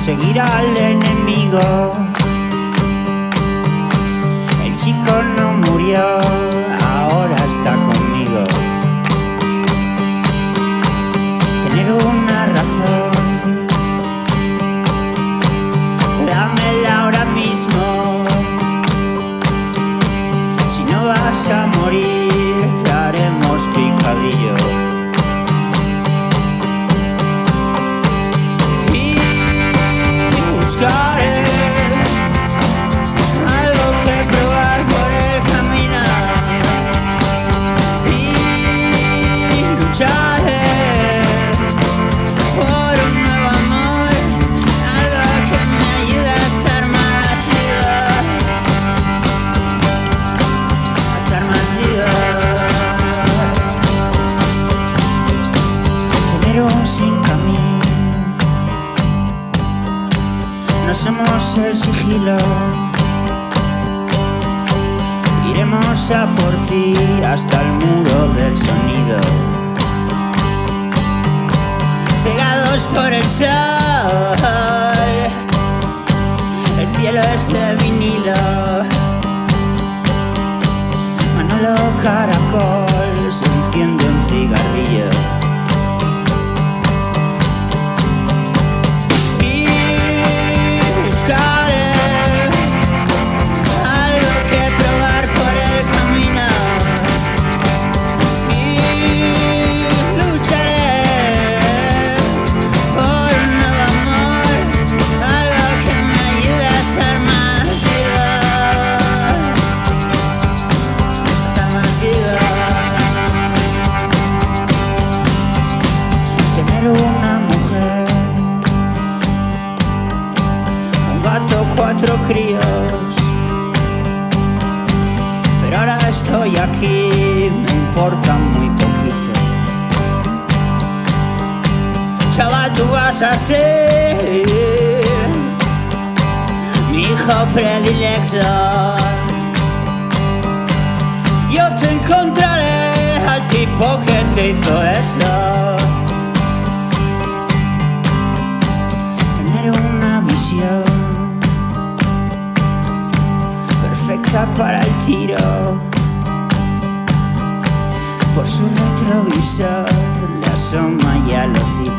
seguir al enemigo. El chico no murió, ahora está conmigo. Tener una razón, dámela ahora mismo. Si no vas a morir, te haremos picadillo. Sin camino, no somos el sigilo. Iremos a por ti hasta el muro del sonido. Cegados por el sol, el cielo es de vinilo. Manolo Caracol se enciende un cigarrillo. Una mujer, un gato, 4 críos, pero ahora estoy aquí, me importa muy poquito. Chaval, tú vas a ser mi hijo predilecto. Yo te encontraré al tipo que te hizo eso. Una visión perfecta para el tiro. Por su retrovisor le asoma ya el hocico.